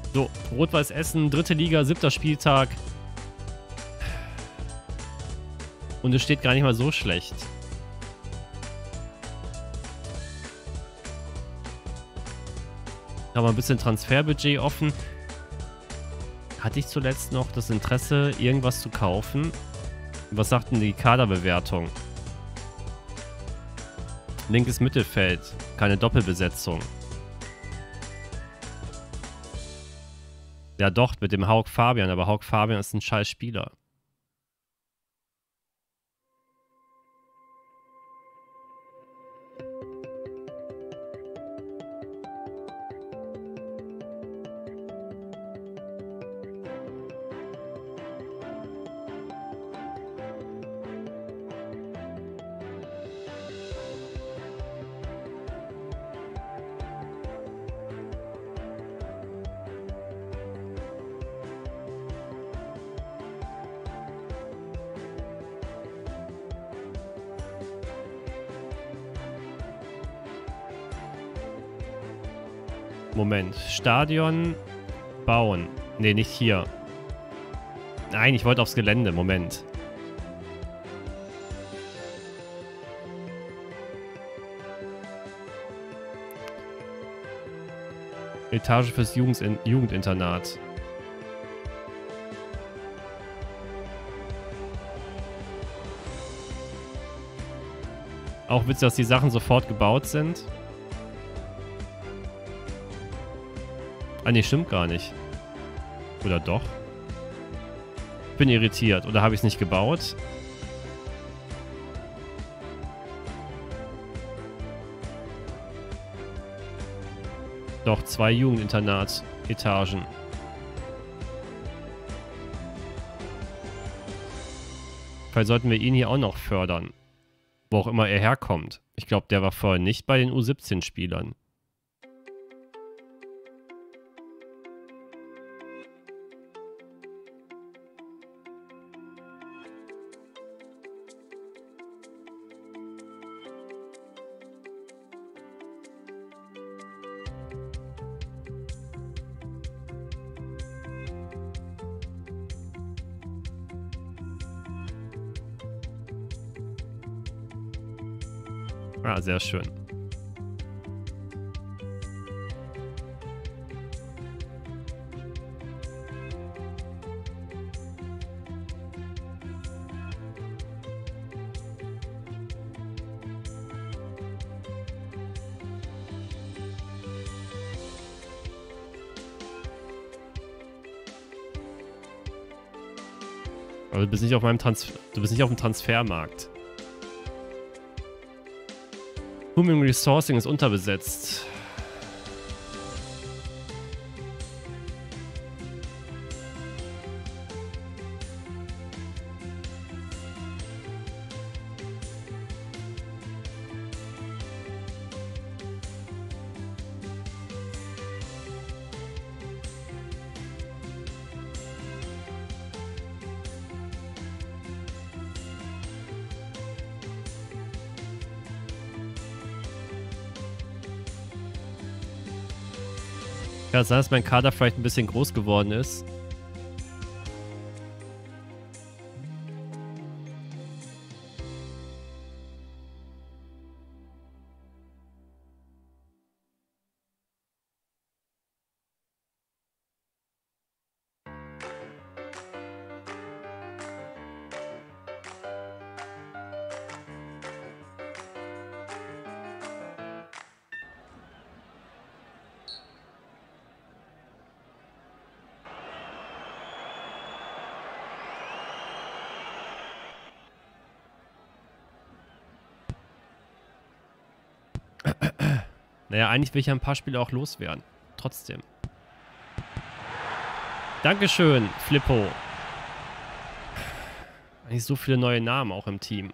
So, Rot-Weiß Essen, 3. Liga, 7. Spieltag. Und es steht gar nicht mal so schlecht. Haben wir ein bisschen Transferbudget offen. Hatte ich zuletzt noch das Interesse, irgendwas zu kaufen? Was sagt denn die Kaderbewertung? Linkes Mittelfeld. Keine Doppelbesetzung. Ja doch, mit dem Hauk Fabian. Aber Hauk Fabian ist ein scheiß Spieler. Moment. Stadion bauen. Ne, nicht hier. Nein, ich wollte aufs Gelände. Moment. Etage fürs Jugendinternat. Auch witzig, dass die Sachen sofort gebaut sind. Ah, nee, stimmt gar nicht. Oder doch? Bin irritiert. Oder habe ich es nicht gebaut? Doch, 2 Jugendinternat-Etagen. Vielleicht sollten wir ihn hier auch noch fördern. Wo auch immer er herkommt. Ich glaube, der war vorher nicht bei den U17-Spielern. Ah, sehr schön. Aber du bist nicht auf meinem du bist nicht auf dem Transfermarkt. Human Resourcing ist unterbesetzt. Kann sein, dass mein Kader vielleicht ein bisschen groß geworden ist. Naja, eigentlich will ich ja ein paar Spiele auch loswerden. Trotzdem. Dankeschön, Flippo. Eigentlich so viele neue Namen auch im Team.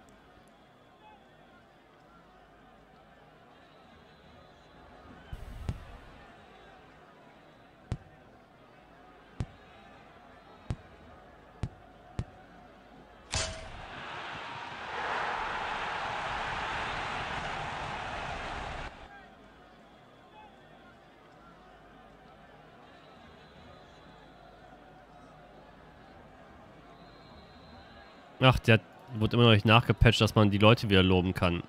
Ach, der wurde immer noch nicht nachgepatcht, dass man die Leute wieder loben kann.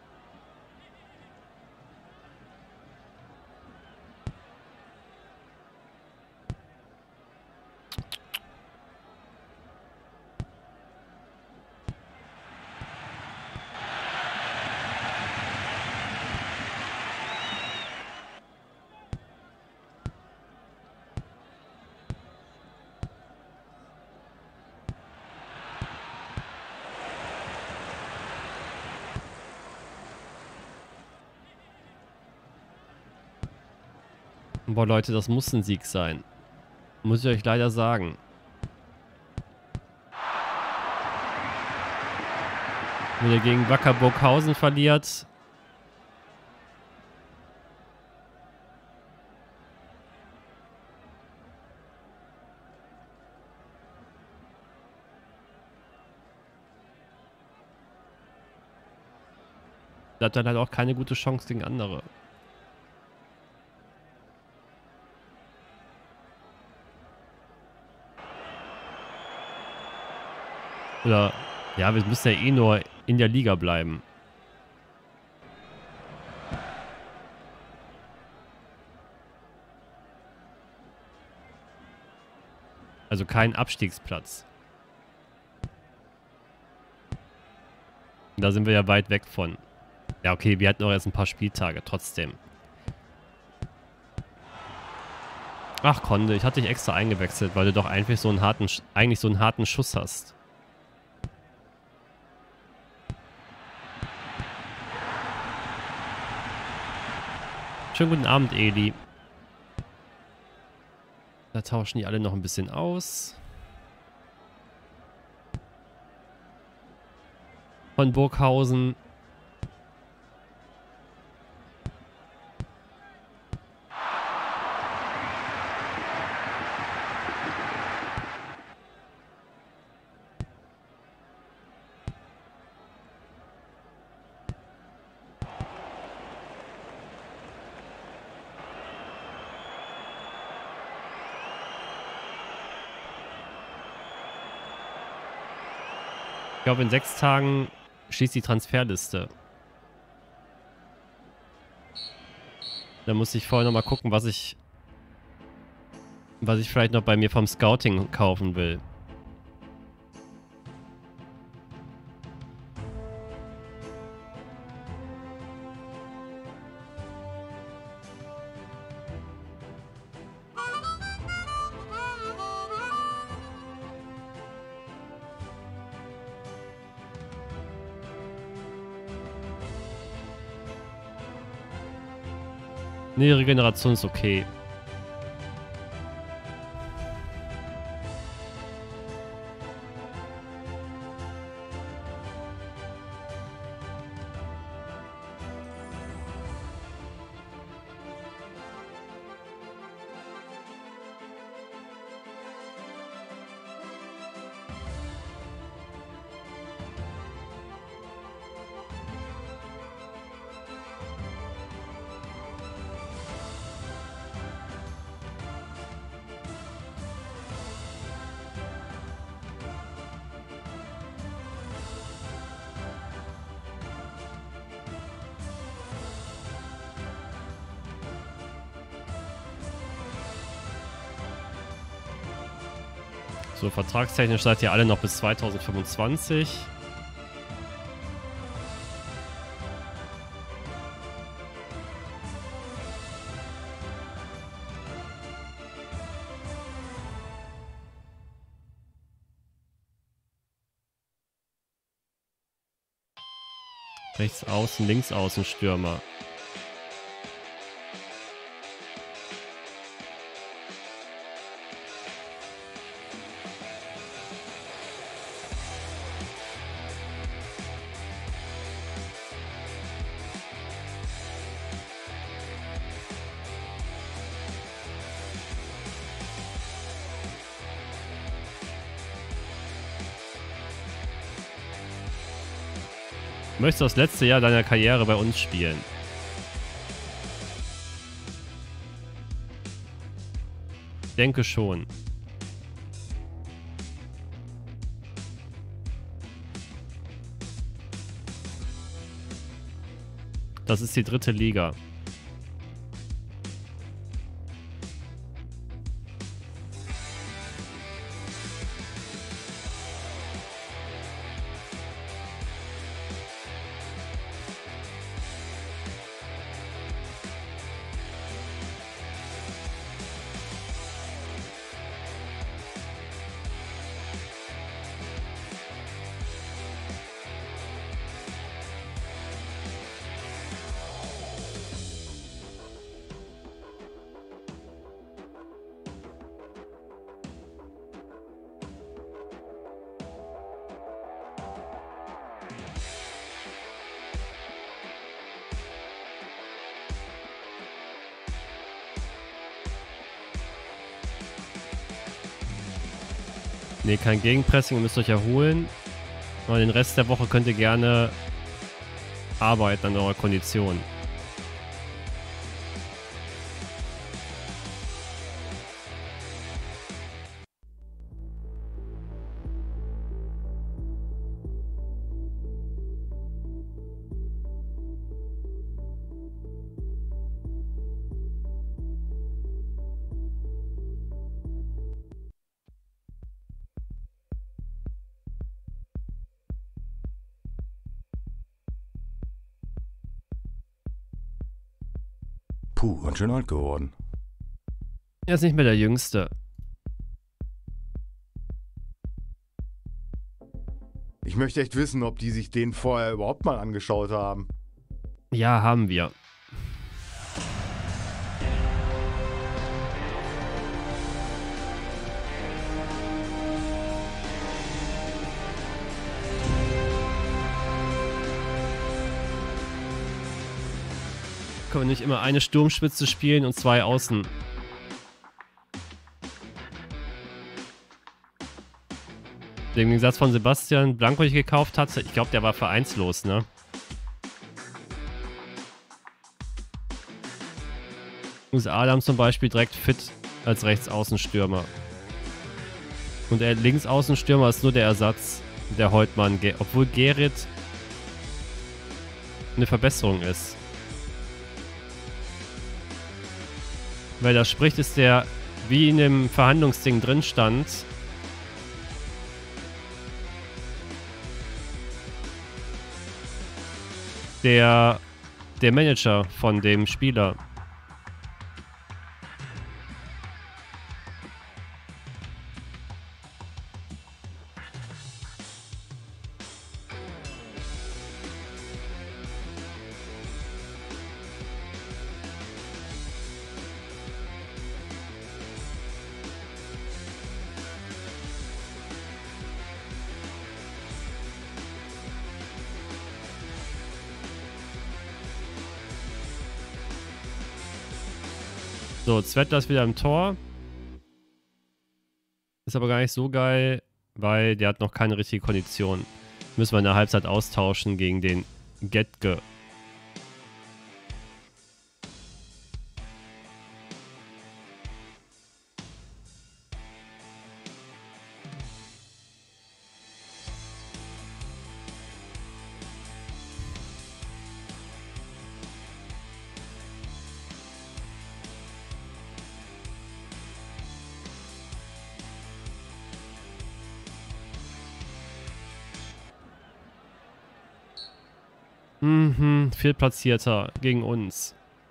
Boah, Leute, das muss ein Sieg sein. Muss ich euch leider sagen. Wenn ihr gegen Wacker Burghausen verliert. Da hat dann halt auch keine gute Chance gegen andere. Oder, ja, wir müssen ja eh nur in der Liga bleiben. Also kein Abstiegsplatz. Da sind wir ja weit weg von. Ja, okay, wir hatten auch jetzt ein paar Spieltage, trotzdem. Ach, Konde, ich hatte dich extra eingewechselt, weil du doch eigentlich so einen harten Schuss hast. Schönen guten Abend, Eli. Da tauschen die alle noch ein bisschen aus. Von Burghausen. Ich glaube, in 6 Tagen schließt die Transferliste. Da muss ich vorher nochmal gucken, was ich vielleicht noch bei mir vom Scouting kaufen will. Nee, Regeneration ist okay. So, vertragstechnisch seid ihr alle noch bis 2025. Rechts außen, links außen Stürmer. Möchtest du das letzte Jahr deiner Karriere bei uns spielen? Denke schon. Das ist die 3. Liga. Ne, kein Gegenpressing, ihr müsst euch erholen. Und den Rest der Woche könnt ihr gerne arbeiten an eurer Kondition. Puh, ganz schön alt geworden. Er ist nicht mehr der Jüngste. Ich möchte echt wissen, ob die sich den vorher überhaupt mal angeschaut haben. Ja, haben wir. Können wir nicht immer eine Sturmspitze spielen und 2 außen? Den Gegensatz von Sebastian Blanco, den ich gekauft hatte, ich glaube, der war vereinslos, ne? Muss Adam zum Beispiel direkt fit als Rechtsaußenstürmer. Und der Linksaußenstürmer ist nur der Ersatz, der Holtmann, obwohl Gerrit eine Verbesserung ist. Weil das spricht, ist der, wie in dem Verhandlungsding drin stand, der Manager von dem Spieler. So, Zvettler ist wieder im Tor. Ist aber gar nicht so geil, weil der hat noch keine richtige Kondition. Müssen wir in der Halbzeit austauschen gegen den Getge. Viertplatzierter gegen uns.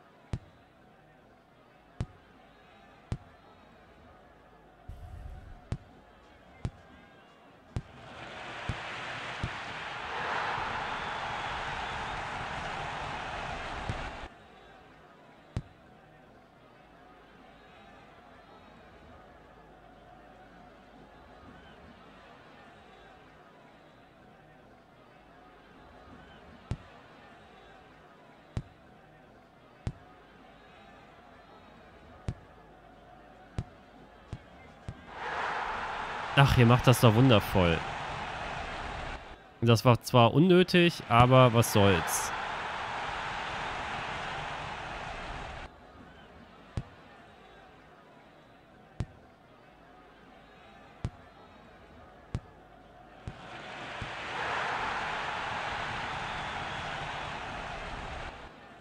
Ach, ihr macht das doch wundervoll. Das war zwar unnötig, aber was soll's.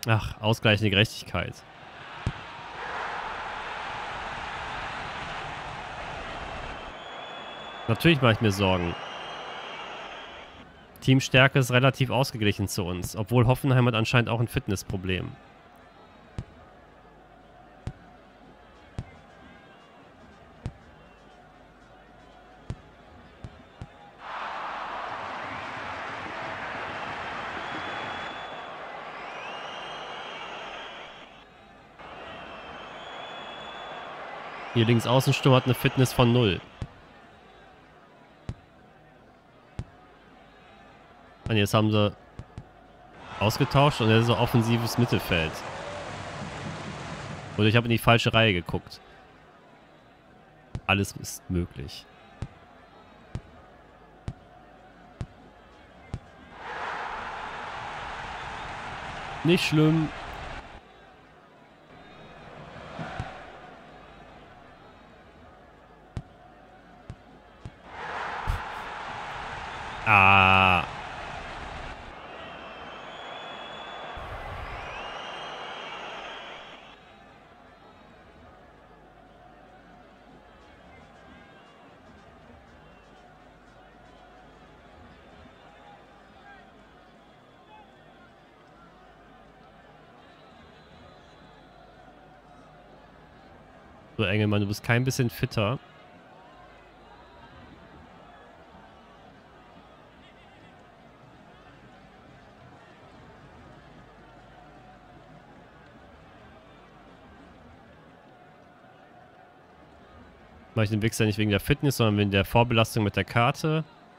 Ach, ausgleichende Gerechtigkeit. Natürlich mache ich mir Sorgen. Teamstärke ist relativ ausgeglichen zu uns, obwohl Hoffenheim hat anscheinend auch ein Fitnessproblem. Hier links Außensturm hat eine Fitness von 0. Und jetzt haben sie ausgetauscht und er ist so offensives Mittelfeld. Oder ich habe in die falsche Reihe geguckt. Alles ist möglich. Nicht schlimm. Ah. So, Engelmann, du bist kein bisschen fitter. Mache ich den Wichser nicht wegen der Fitness, sondern wegen der Vorbelastung mit der Karte.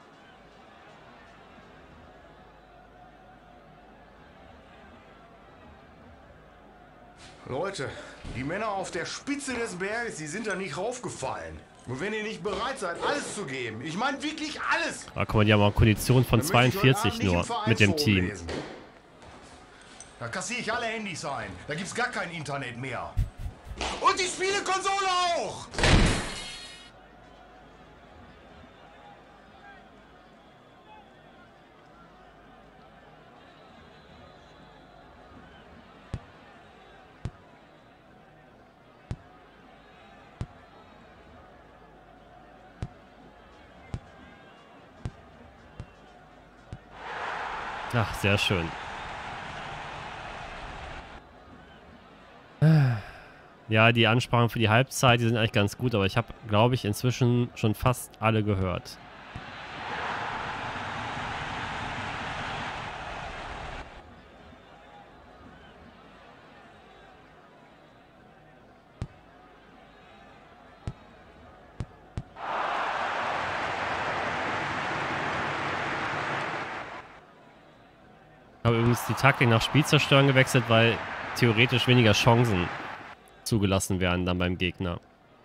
Leute, die Männer auf der Spitze des Berges, die sind da nicht raufgefallen. Und wenn ihr nicht bereit seid, alles zu geben, ich meine wirklich alles. Ah, guck mal, die haben auch Kondition von dann möchte ich heute 42 Abend nicht nur im mit dem Vereinsforum Team. lesen. Da kassiere ich alle Handys ein. Da gibt's gar kein Internet mehr. Und die Spielekonsole auch! Ach, sehr schön. Ja, die Ansprachen für die Halbzeit, die sind eigentlich ganz gut, aber ich habe, glaube ich, inzwischen schon fast alle gehört. Ich habe übrigens die Taktik nach Spielzerstören gewechselt, weil theoretisch weniger Chancen zugelassen werden dann beim Gegner.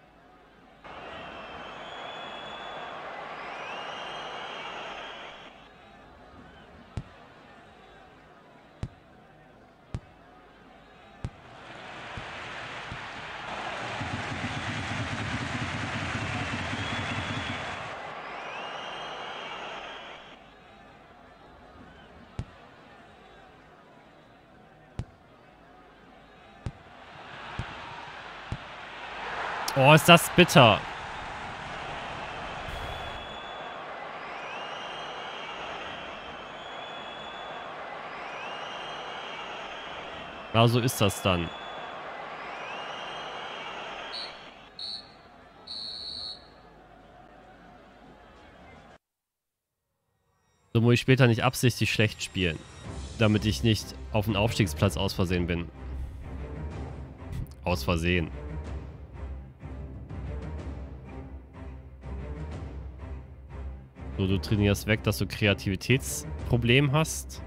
Oh, ist das bitter. Ja, so ist das dann. So muss ich später nicht absichtlich schlecht spielen, damit ich nicht auf dem Aufstiegsplatz aus Versehen bin. Aus Versehen. So, du trainierst weg, dass du Kreativitätsproblem hast.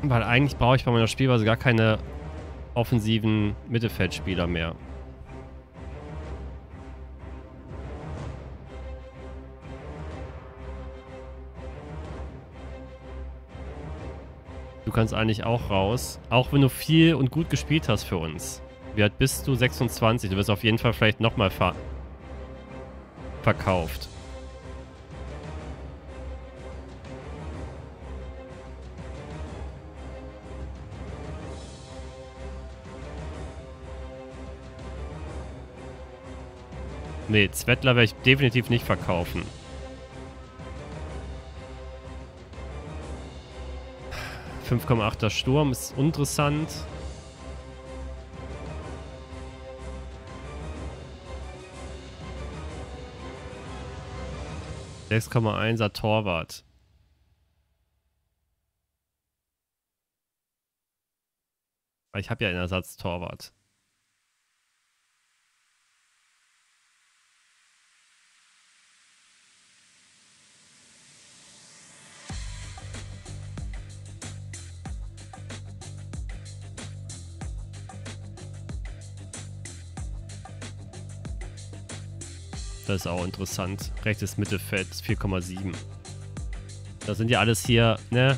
Weil eigentlich brauche ich bei meiner Spielweise gar keine offensiven Mittelfeldspieler mehr. Du kannst eigentlich auch raus. Auch wenn du viel und gut gespielt hast für uns. Wie alt bist du? 26. Du wirst auf jeden Fall vielleicht nochmal verkauft. Nee, Zwettler werde ich definitiv nicht verkaufen. ,8er Sturm ist interessant. ,1er Torwart. Ich habe ja einen Ersatztorwart. Das ist auch interessant. Rechtes Mittelfeld 4,7. Das sind ja alles hier, ne?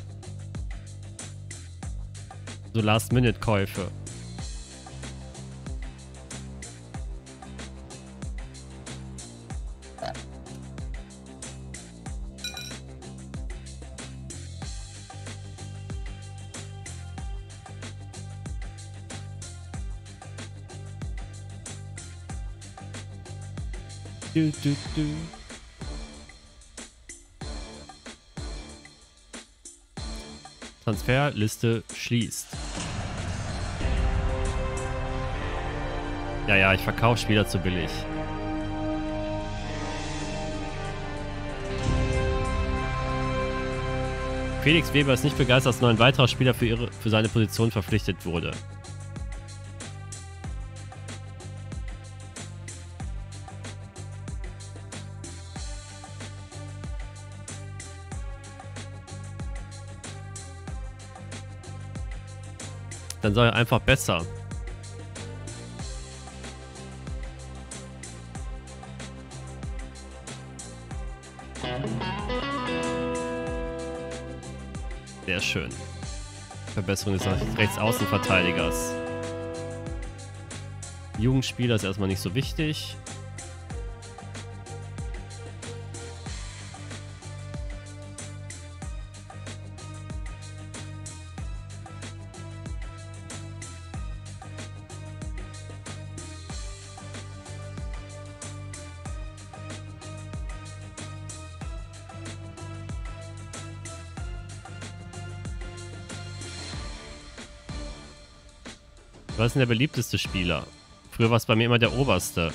So Last-Minute-Käufe. Transferliste schließt. Ja, ich verkaufe Spieler zu billig. Felix Weber ist nicht begeistert, dass noch ein weiterer Spieler für seine Position verpflichtet wurde. Dann soll er einfach besser. Sehr schön. Verbesserung des Rechtsaußenverteidigers. Jugendspieler ist erstmal nicht so wichtig. Was ist denn der beliebteste Spieler? Früher war es bei mir immer der oberste.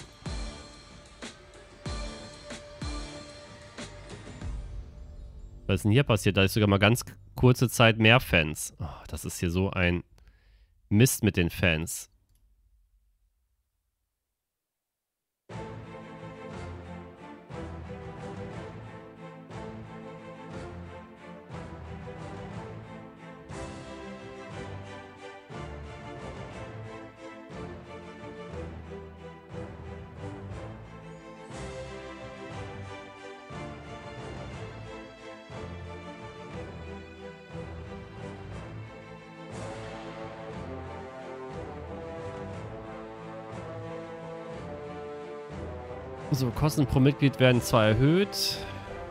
Was ist denn hier passiert? Da ist sogar mal ganz kurze Zeit mehr Fans. Oh, das ist hier so ein Mist mit den Fans. So, Kosten pro Mitglied werden zwar erhöht.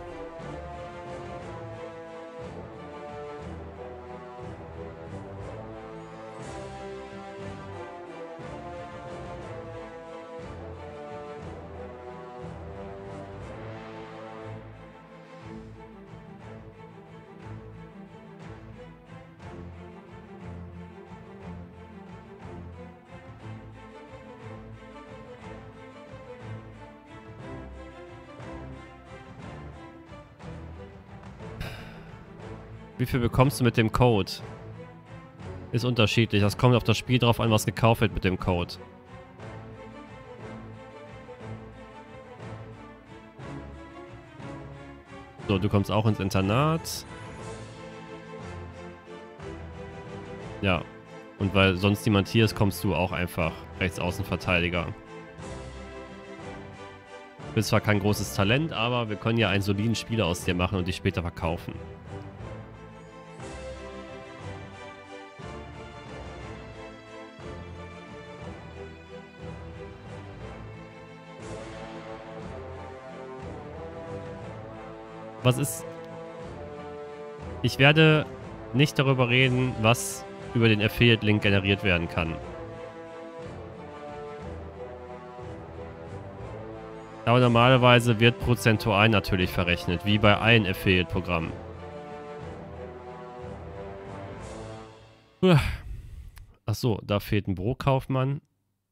Wie viel bekommst du mit dem Code? Ist unterschiedlich. Das kommt auf das Spiel drauf an, was gekauft wird mit dem Code. So, du kommst auch ins Internat. Ja. Und weil sonst niemand hier ist, kommst du auch einfach Rechtsaußenverteidiger. Du bist zwar kein großes Talent, aber wir können ja einen soliden Spieler aus dir machen und dich später verkaufen. Was ist... Ich werde nicht darüber reden, was über den Affiliate-Link generiert werden kann. Aber normalerweise wird prozentual natürlich verrechnet, wie bei allen Affiliate-Programmen. Achso, da fehlt ein Brokaufmann.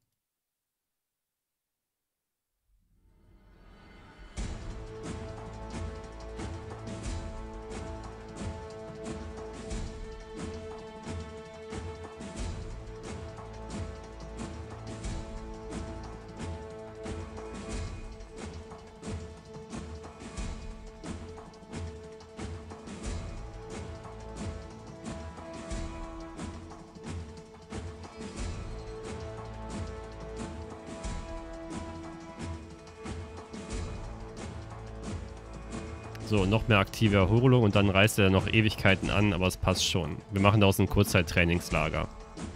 So, noch mehr aktive Erholung und dann reißt er noch Ewigkeiten an, aber es passt schon. Wir machen daraus ein Kurzzeit-Trainingslager.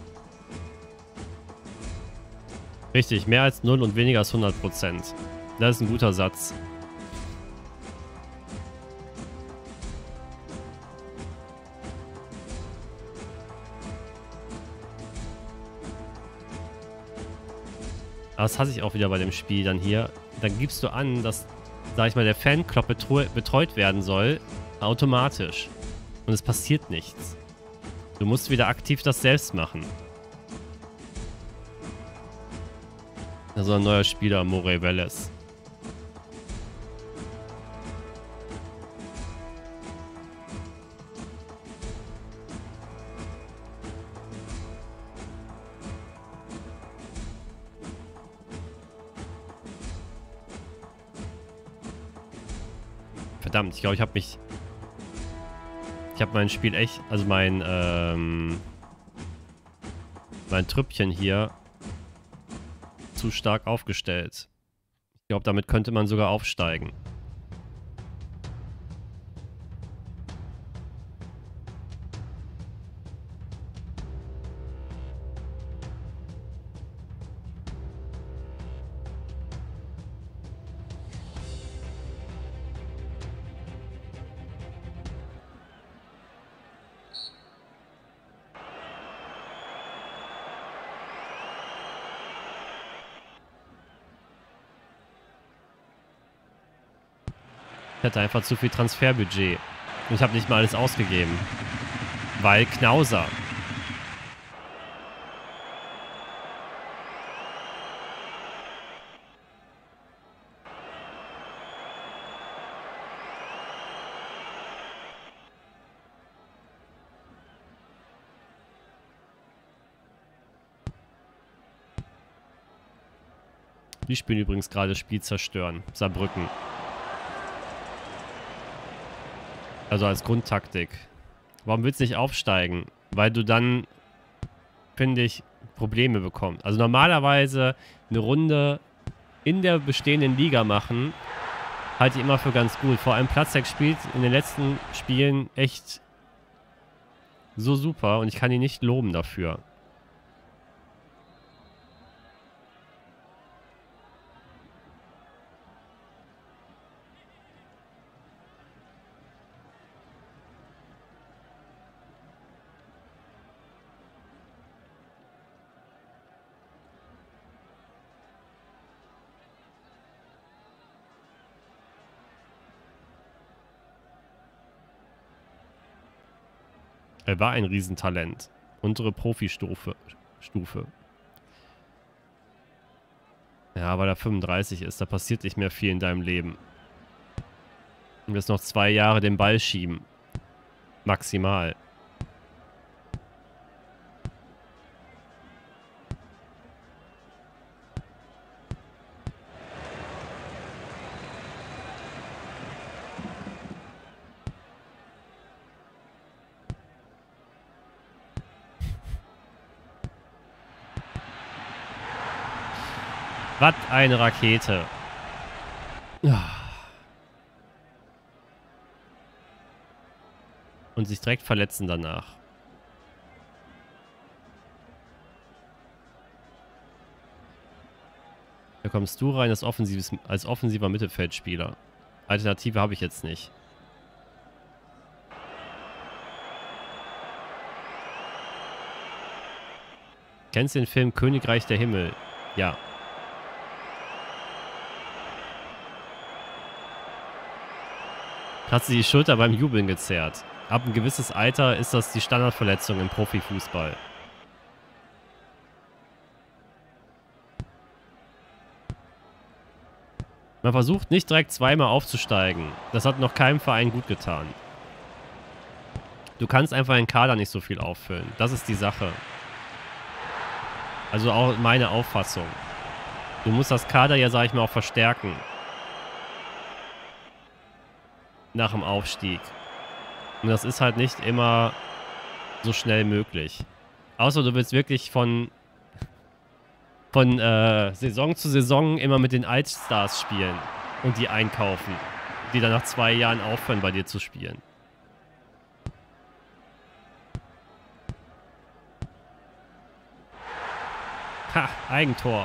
Richtig, mehr als 0 und weniger als 100%. Das ist ein guter Satz. Aber das hasse ich auch wieder bei dem Spiel dann hier. Dann gibst du an, dass, sag ich mal, der Fanclub betreut werden soll, automatisch. Und es passiert nichts. Du musst wieder aktiv das selbst machen. Also ein neuer Spieler, Morey Welles. Verdammt, ich glaube, ich habe mein Spiel echt, also mein Trüppchen hier zu stark aufgestellt. Ich glaube, damit könnte man sogar aufsteigen. Ich hatte einfach zu viel Transferbudget. Und ich habe nicht mal alles ausgegeben. Weil Knauser. Die spielen übrigens gerade Spiel zerstören. Saarbrücken. Also als Grundtaktik. Warum willst du nicht aufsteigen? Weil du dann, finde ich, Probleme bekommst. Also normalerweise eine Runde in der bestehenden Liga machen, halte ich immer für ganz gut. Vor allem Platzek spielt in den letzten Spielen echt so super und ich kann ihn nicht loben dafür. Er war ein Riesentalent. Untere Profi-Stufe. Ja, weil er 35 ist. Da passiert nicht mehr viel in deinem Leben. Du wirst noch 2 Jahre den Ball schieben. Maximal. Was eine Rakete. Und sich direkt verletzen danach. Da kommst du rein als offensiver Mittelfeldspieler. Alternative habe ich jetzt nicht. Kennst du den Film Königreich der Himmel? Ja. Hat sie die Schulter beim Jubeln gezerrt. Ab ein gewisses Alter ist das die Standardverletzung im Profifußball. Man versucht nicht direkt zweimal aufzusteigen. Das hat noch keinem Verein gut getan. Du kannst einfach den Kader nicht so viel auffüllen. Das ist die Sache. Also auch meine Auffassung. Du musst das Kader ja, sag ich mal, auch verstärken. Nach dem Aufstieg. Und das ist halt nicht immer so schnell möglich. Außer du willst wirklich von Saison zu Saison immer mit den Altstars spielen und die einkaufen, die dann nach 2 Jahren aufhören, bei dir zu spielen. Ha, Eigentor.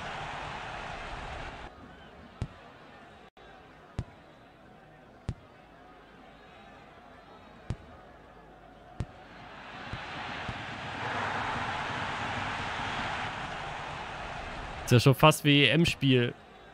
Ist ja schon fast wie EM-Spiel.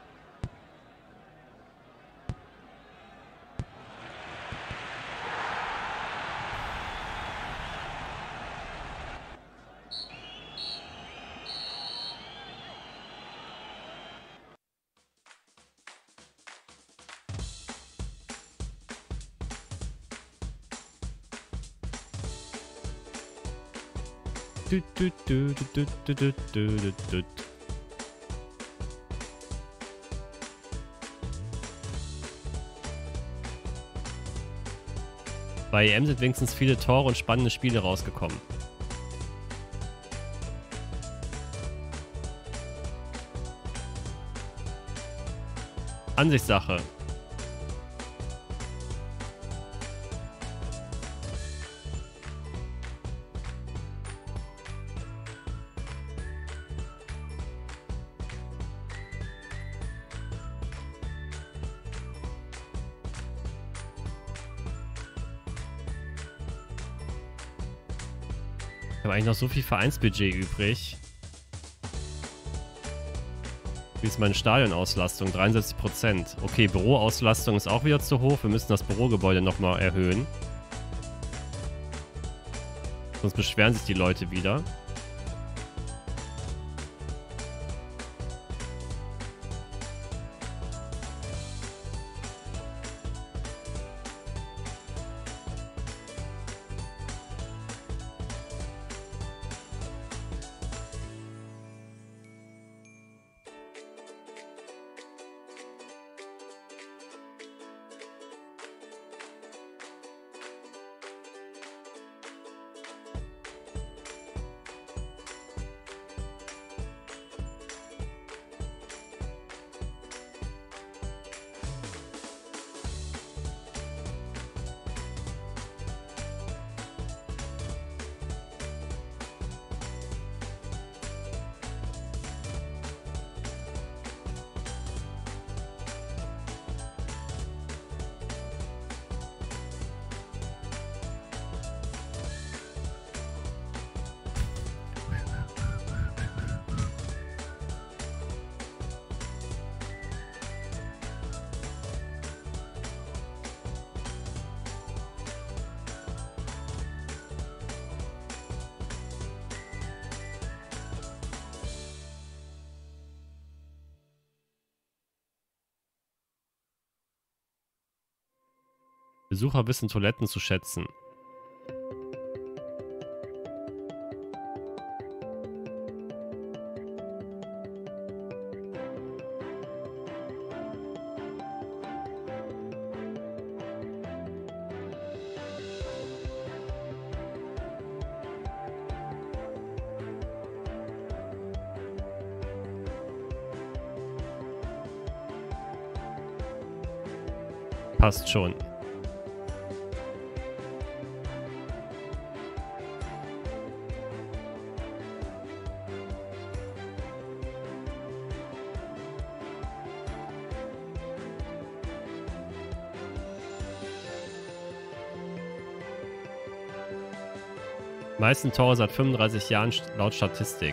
Bei EM sind wenigstens viele Tore und spannende Spiele rausgekommen. Ansichtssache. Ich habe eigentlich noch so viel Vereinsbudget übrig. Wie ist meine Stadionauslastung? 63%. Okay, Büroauslastung ist auch wieder zu hoch. Wir müssen das Bürogebäude nochmal erhöhen. Sonst beschweren sich die Leute wieder. Besucher wissen Toiletten zu schätzen. Passt schon. Meisten Tore seit 35 Jahren laut Statistik.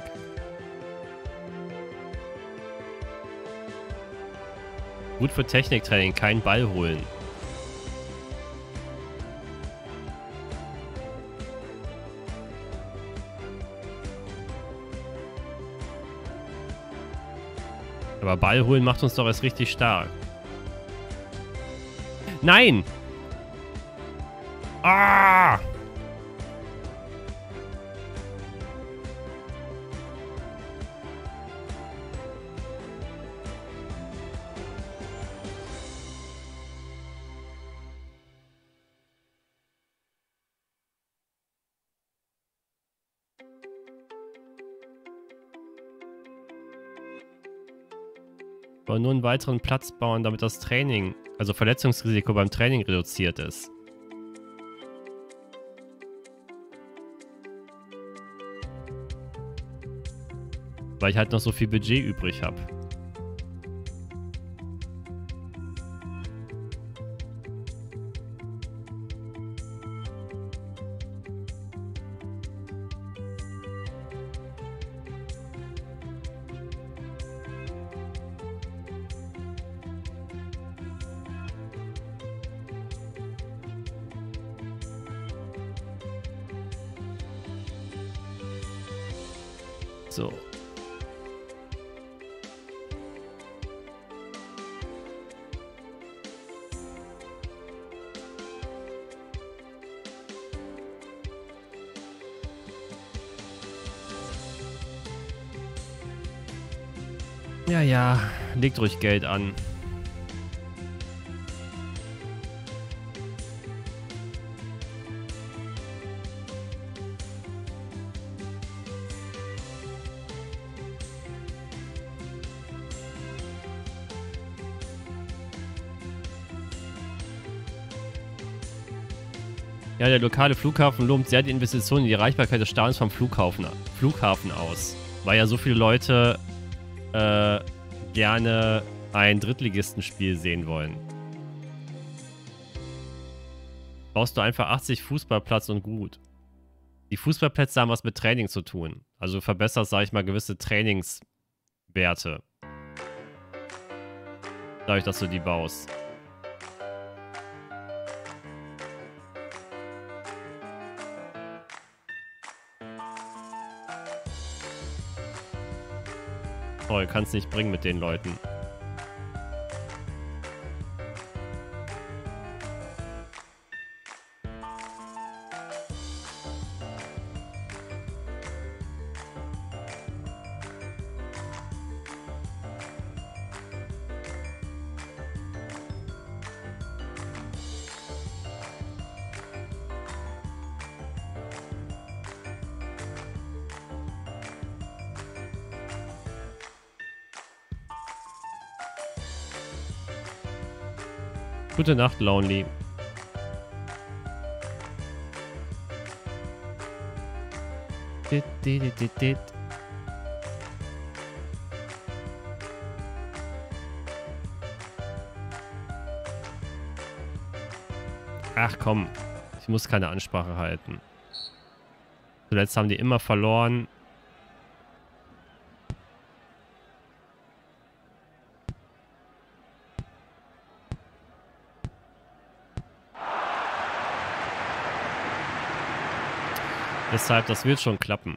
Gut für Techniktraining, keinen Ball holen. Aber Ball holen macht uns doch erst richtig stark. Nein! Ah! Aber nur einen weiteren Platz bauen, damit das Training, also Verletzungsrisiko beim Training reduziert ist. Weil ich halt noch so viel Budget übrig habe. So. Ja, ja, legt ruhig Geld an. Ja, der lokale Flughafen lohnt sehr die Investition in die Erreichbarkeit des Stadions vom Flughafen aus. Weil ja so viele Leute gerne ein Drittligistenspiel sehen wollen. Baust du einfach 80 Fußballplatz und gut. Die Fußballplätze haben was mit Training zu tun. Also du verbesserst, sag ich mal, gewisse Trainingswerte. Dadurch, dass du die baust. Toll, kannst nicht bringen mit den Leuten. Gute Nacht, Lonely. Ach komm, ich muss keine Ansprache halten. Zuletzt haben die immer verloren. Deshalb, das wird schon klappen.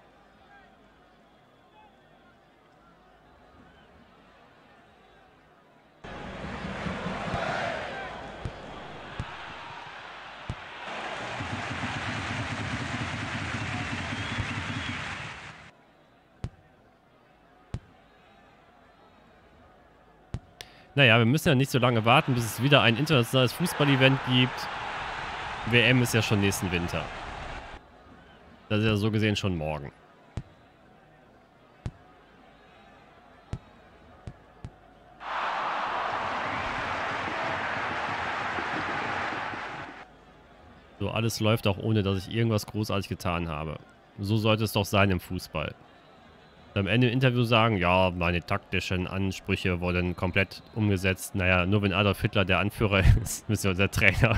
Naja, wir müssen ja nicht so lange warten, bis es wieder ein internationales Fußball-Event gibt. WM ist ja schon nächsten Winter. Das ist ja so gesehen schon morgen. So, alles läuft auch ohne, dass ich irgendwas großartig getan habe. So sollte es doch sein im Fußball. Am Ende im Interview sagen, ja, meine taktischen Ansprüche wurden komplett umgesetzt. Naja, nur wenn Adolf Hitler der Anführer ist, ist ja der Trainer.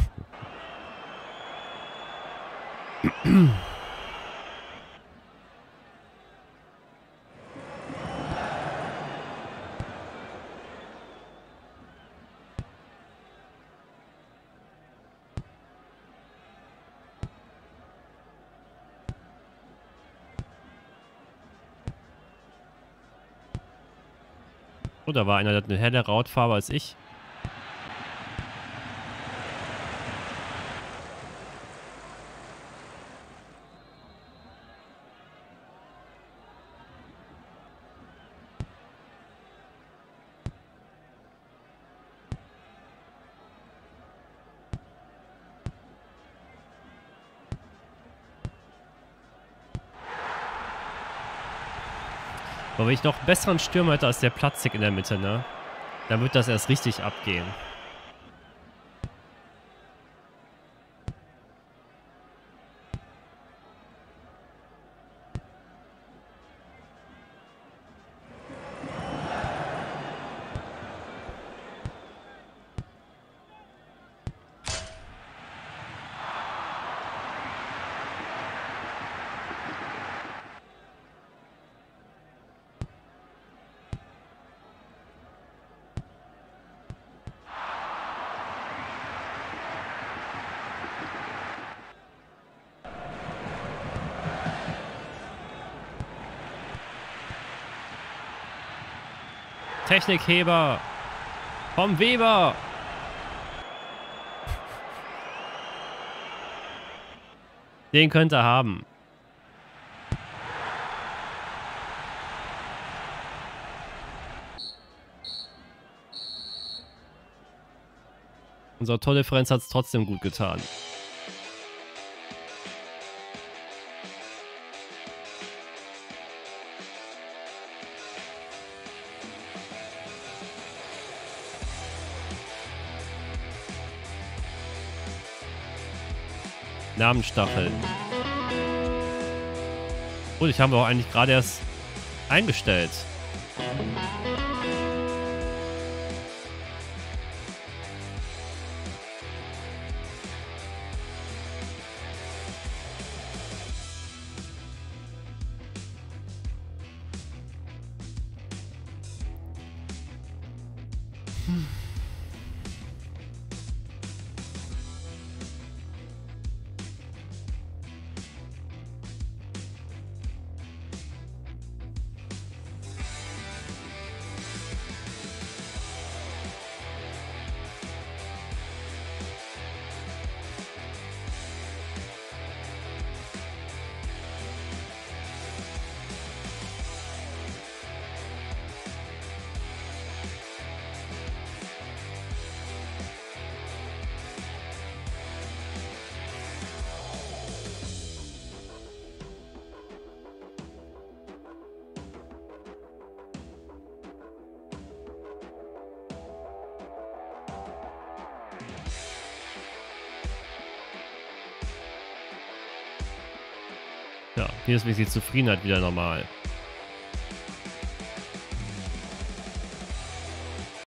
Oh, da war einer, der hat eine helle Hautfarbe als ich. Aber wenn ich noch einen besseren Stürmer hätte als der Platzig in der Mitte, ne? Dann wird das erst richtig abgehen. Technikheber vom Weber. Den könnte er haben. Unser Tordifferenz hat es trotzdem gut getan. Namenstachel. Gut, ich habe auch eigentlich gerade erst eingestellt. Ja, hier ist wirklich die Zufriedenheit wieder normal.